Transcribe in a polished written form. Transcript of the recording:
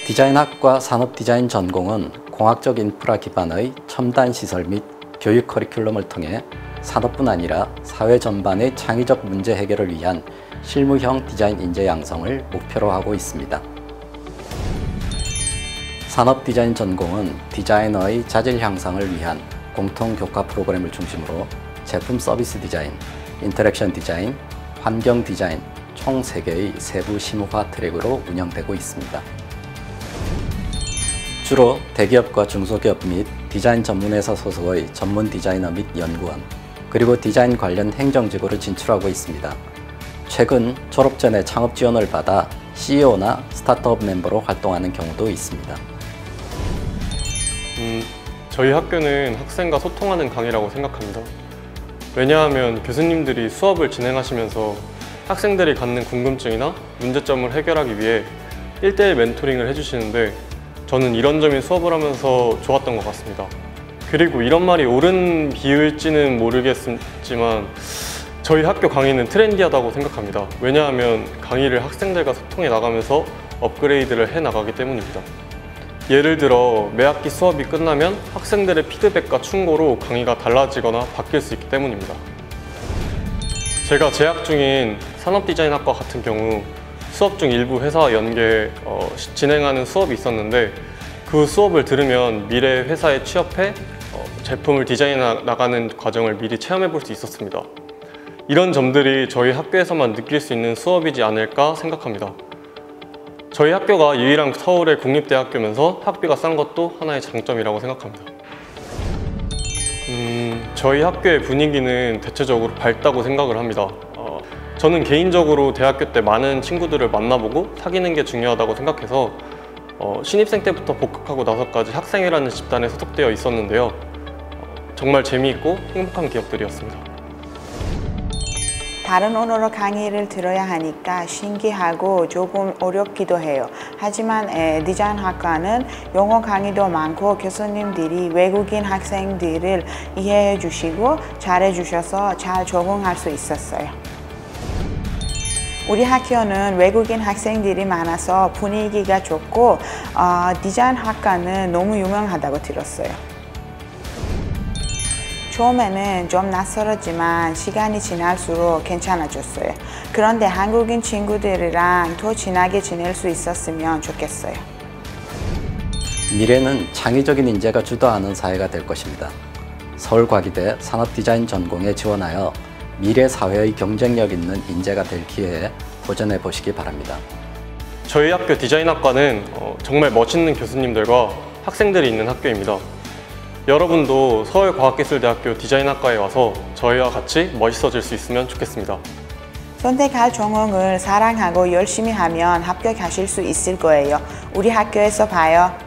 디자인학과 산업디자인 전공은 공학적 인프라 기반의 첨단 시설 및 교육 커리큘럼을 통해 산업뿐 아니라 사회 전반의 창의적 문제 해결을 위한 실무형 디자인 인재 양성을 목표로 하고 있습니다. 산업디자인 전공은 디자이너의 자질 향상을 위한 공통 교과 프로그램을 중심으로 제품 서비스 디자인, 인터랙션 디자인, 환경 디자인 총 3개의 세부 심의화 트랙으로 운영되고 있습니다. 주로 대기업과 중소기업 및 디자인 전문회사 소속의 전문 디자이너 및 연구원, 그리고 디자인 관련 행정직으로 진출하고 있습니다. 최근 졸업 전에 창업 지원을 받아 CEO나 스타트업 멤버로 활동하는 경우도 있습니다. 저희 학교는 학생과 소통하는 강의라고 생각합니다. 왜냐하면 교수님들이 수업을 진행하시면서 학생들이 갖는 궁금증이나 문제점을 해결하기 위해 1:1 멘토링을 해주시는데 저는 이런 점이 수업을 하면서 좋았던 것 같습니다. 그리고 이런 말이 옳은 비유일지는 모르겠지만 저희 학교 강의는 트렌디하다고 생각합니다. 왜냐하면 강의를 학생들과 소통해 나가면서 업그레이드를 해 나가기 때문입니다. 예를 들어 매 학기 수업이 끝나면 학생들의 피드백과 충고로 강의가 달라지거나 바뀔 수 있기 때문입니다. 제가 재학 중인 산업디자인학과 같은 경우 수업 중 일부 회사와 연계 진행하는 수업이 있었는데 그 수업을 들으면 미래 회사에 취업해 제품을 디자인해 나가는 과정을 미리 체험해 볼 수 있었습니다. 이런 점들이 저희 학교에서만 느낄 수 있는 수업이지 않을까 생각합니다. 저희 학교가 유일한 서울의 국립대학교면서 학비가 싼 것도 하나의 장점이라고 생각합니다. 저희 학교의 분위기는 대체적으로 밝다고 생각을 합니다. 저는 개인적으로 대학교 때 많은 친구들을 만나보고 사귀는 게 중요하다고 생각해서 신입생 때부터 복학하고 나서까지 학생회라는 집단에 소속되어 있었는데요. 정말 재미있고 행복한 기억들이었습니다. 다른 언어로 강의를 들어야 하니까 신기하고 조금 어렵기도 해요. 하지만 디자인학과는 영어 강의도 많고 교수님들이 외국인 학생들을 이해해 주시고 잘해 주셔서 잘 적응할 수 있었어요. 우리 학교는 외국인 학생들이 많아서 분위기가 좋고 디자인학과는 너무 유명하다고 들었어요. 처음에는 좀 낯설었지만 시간이 지날수록 괜찮아졌어요. 그런데 한국인 친구들이랑 더 친하게 지낼 수 있었으면 좋겠어요. 미래는 창의적인 인재가 주도하는 사회가 될 것입니다. 서울과기대 산업디자인 전공에 지원하여 미래 사회의 경쟁력 있는 인재가 될 기회에 도전해 보시기 바랍니다. 저희 학교 디자인학과는 정말 멋있는 교수님들과 학생들이 있는 학교입니다. 여러분도 서울과학기술대학교 디자인학과에 와서 저희와 같이 멋있어질 수 있으면 좋겠습니다. 선택할 전공을 사랑하고 열심히 하면 합격하실 수 있을 거예요. 우리 학교에서 봐요.